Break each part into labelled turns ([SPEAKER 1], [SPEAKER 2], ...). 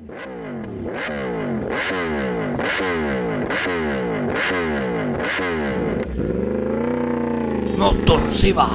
[SPEAKER 1] No torsiva.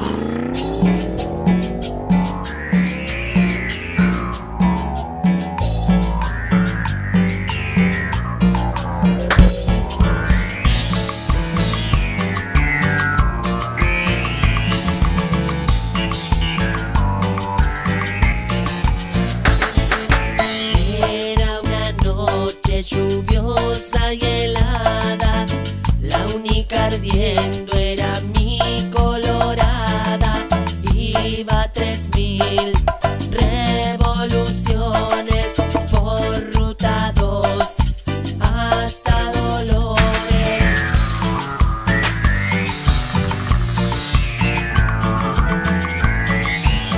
[SPEAKER 2] Era una noche lluviosa y helada, la única ardiendo era mi colorada. Iba a 3000 revoluciones por ruta 2 hasta Dolores.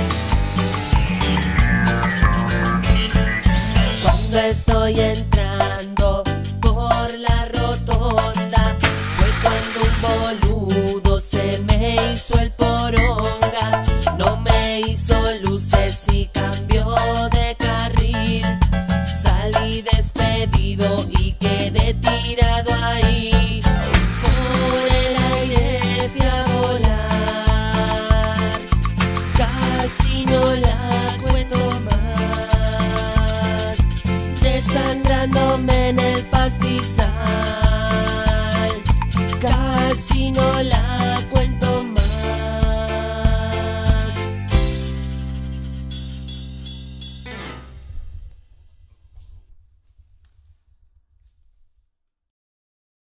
[SPEAKER 2] Cuando estoy entrando